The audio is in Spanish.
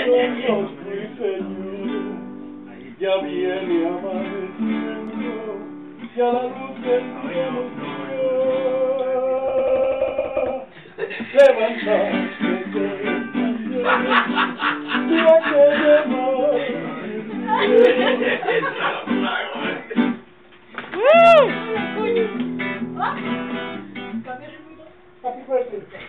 Dios ruiseñor, ya viene amaneciendo, ya la luz del día nos dio. Levantaste de aquel amor. Happy birthday.